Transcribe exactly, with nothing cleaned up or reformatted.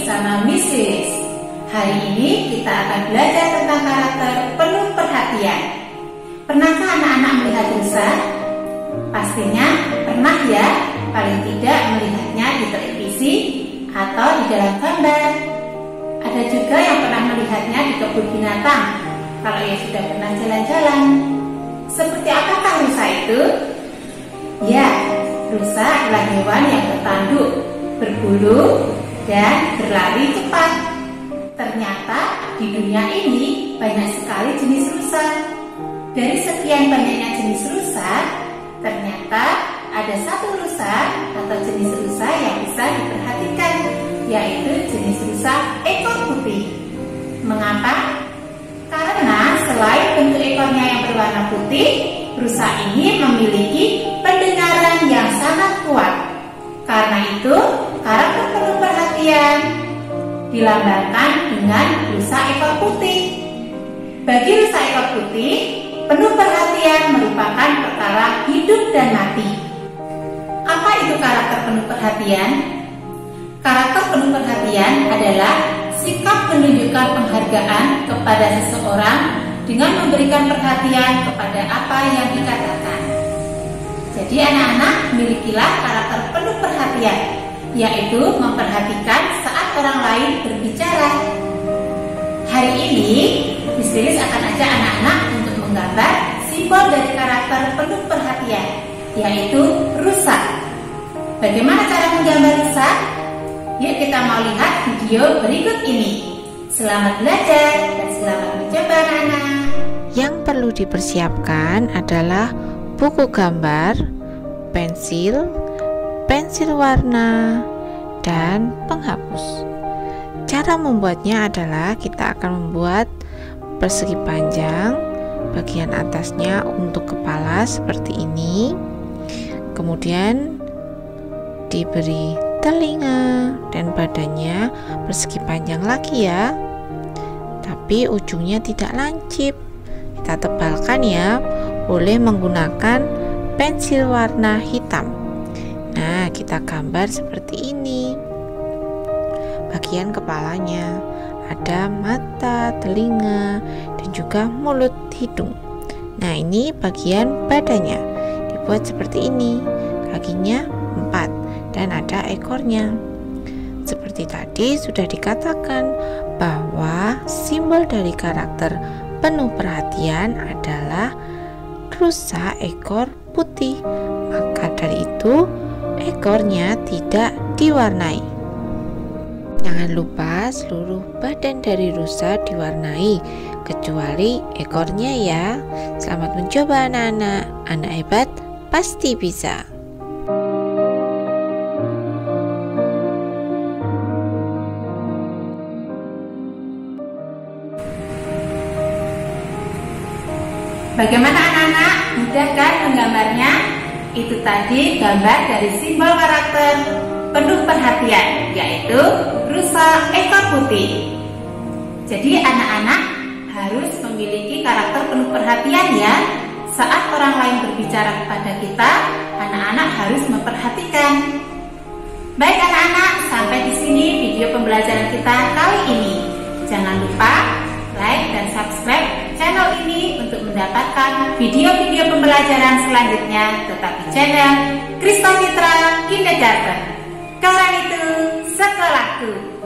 bersama Miss Lilis. Hari ini kita akan belajar tentang karakter penuh perhatian. Pernahkah anak-anak melihat rusa? Pastinya pernah ya, paling tidak melihatnya di televisi atau di dalam gambar. Ada juga yang pernah melihatnya di kebun binatang, kalau yang sudah pernah jalan-jalan. Seperti apakah rusa itu? Ya, rusa adalah hewan yang bertanduk, berbulu, dan berlari cepat. Ternyata di dunia ini banyak sekali jenis rusa. Dari sekian banyaknya jenis rusa, ternyata ada satu rusa atau jenis rusa yang bisa diperhatikan, yaitu jenis rusa ekor putih. Mengapa? Karena selain bentuk ekornya yang berwarna putih, rusa ini memiliki pendengaran yang sangat kuat. Karena itu, karakter penuh perhatian dilambangkan dengan rusa ekor putih. Bagi rusa ekor putih, penuh perhatian merupakan perkara hidup dan mati. Apa itu karakter penuh perhatian? Karakter penuh perhatian adalah sikap menunjukkan penghargaan kepada seseorang dengan memberikan perhatian kepada apa yang dikatakan. Jadi anak-anak, milikilah karakter penuh perhatian, yaitu memperhatikan saat orang lain berbicara. Hari ini, Miss Lilis akan ajak anak-anak untuk menggambar simbol dari karakter penuh perhatian, yaitu rusa. Bagaimana cara menggambar rusa? Yuk kita mau lihat video berikut ini. Selamat belajar dan selamat mencoba anak-anak. Yang perlu dipersiapkan adalah buku gambar, pensil, pensil warna, dan penghapus. Cara membuatnya adalah kita akan membuat persegi panjang, bagian atasnya untuk kepala seperti ini, kemudian diberi telinga dan badannya persegi panjang lagi ya, tapi ujungnya tidak lancip. Kita tebalkan ya, boleh menggunakan pensil warna hitam. Nah, kita gambar seperti ini. Bagian kepalanya ada mata, telinga, dan juga mulut, hidung. Nah, ini bagian badannya dibuat seperti ini. Kakinya empat dan ada ekornya. Seperti tadi sudah dikatakan bahwa simbol dari karakter penuh perhatian adalah rusa ekor putih. Maka dari itu ekornya tidak diwarnai. Jangan lupa seluruh badan dari rusa diwarnai, kecuali ekornya ya. Selamat mencoba anak-anak. Anak hebat pasti bisa. Bagaimana anak-anak? Mudah kan menggambarnya? Itu tadi gambar dari simbol karakter penuh perhatian, yaitu rusa ekor putih. Jadi anak-anak harus memiliki karakter penuh perhatian ya. Saat orang lain berbicara kepada kita, anak-anak harus memperhatikan. Baik anak-anak, sampai di sini video pembelajaran kita kali ini. Jangan lupa like dan subscribe channel ini untuk mendapatkan video-video pembelajaran selanjutnya. Tetap di channel Kristal Mitra Kindergarten. Karena itu sekolahku.